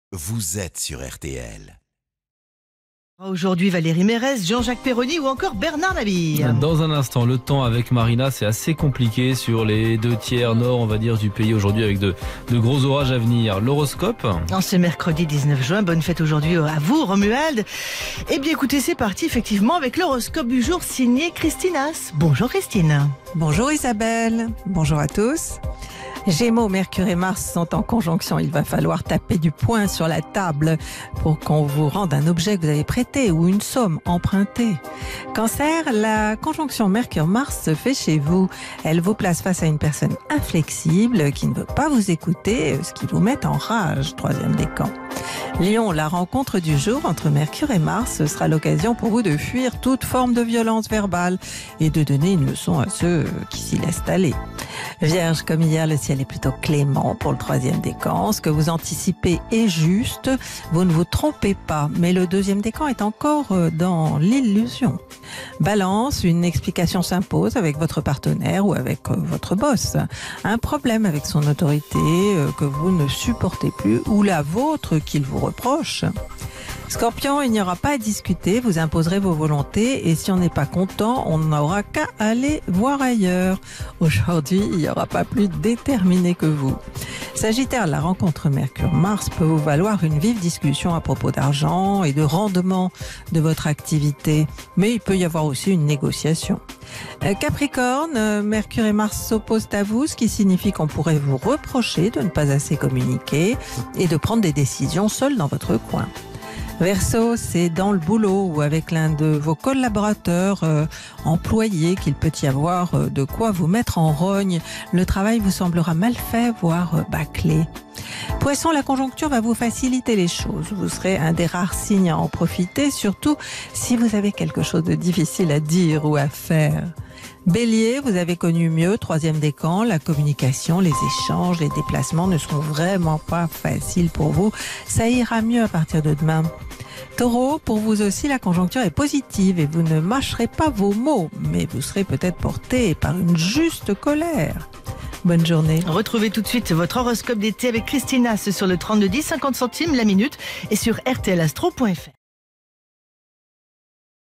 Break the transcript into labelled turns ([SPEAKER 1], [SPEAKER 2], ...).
[SPEAKER 1] Vous êtes sur RTL.
[SPEAKER 2] Aujourd'hui, Valérie Mérès, Jean-Jacques Perroni ou encore Bernard Mabille.
[SPEAKER 3] Dans un instant, le temps avec Marina, c'est assez compliqué sur les 2/3 nord, on va dire, du pays aujourd'hui avec de gros orages à venir. L'horoscope.
[SPEAKER 2] En ce mercredi 19 juin, bonne fête aujourd'hui à vous, Romuald. Eh bien écoutez, c'est parti effectivement avec l'horoscope du jour signé Christinas. Bonjour Christine.
[SPEAKER 4] Bonjour Isabelle, bonjour à tous. Gémeaux, Mercure et Mars sont en conjonction. Il va falloir taper du poing sur la table pour qu'on vous rende un objet que vous avez prêté ou une somme empruntée. Cancer, la conjonction Mercure-Mars se fait chez vous. Elle vous place face à une personne inflexible qui ne veut pas vous écouter, ce qui vous met en rage, troisième décan. Lion, la rencontre du jour entre Mercure et Mars sera l'occasion pour vous de fuir toute forme de violence verbale et de donner une leçon à ceux qui s'y laissent aller. Vierge, comme hier, le ciel est plutôt clément pour le troisième décan. Ce que vous anticipez est juste, vous ne vous trompez pas, mais le deuxième décan est encore dans l'illusion. Balance, une explication s'impose avec votre partenaire ou avec votre boss. Un problème avec son autorité que vous ne supportez plus ou la vôtre qu'il vous reproche. Scorpion, il n'y aura pas à discuter, vous imposerez vos volontés et si on n'est pas content, on n'aura qu'à aller voir ailleurs. Aujourd'hui, il n'y aura pas plus déterminé que vous. Sagittaire, la rencontre Mercure-Mars peut vous valoir une vive discussion à propos d'argent et de rendement de votre activité, mais il peut y avoir aussi une négociation. Capricorne, Mercure et Mars s'opposent à vous, ce qui signifie qu'on pourrait vous reprocher de ne pas assez communiquer et de prendre des décisions seul dans votre coin. Verseau, c'est dans le boulot ou avec l'un de vos collaborateurs employés qu'il peut y avoir de quoi vous mettre en rogne. Le travail vous semblera mal fait, voire bâclé. Poisson, la conjoncture va vous faciliter les choses. Vous serez un des rares signes à en profiter, surtout si vous avez quelque chose de difficile à dire ou à faire. Bélier, vous avez connu mieux, troisième décan, la communication, les échanges, les déplacements ne seront vraiment pas faciles pour vous. Ça ira mieux à partir de demain. Taureau, pour vous aussi, la conjoncture est positive et vous ne mâcherez pas vos mots, mais vous serez peut-être porté par une juste colère. Bonne journée.
[SPEAKER 2] Retrouvez tout de suite votre horoscope d'été avec Christinas sur le 32 10 50 centimes la minute et sur rtlastro.fr.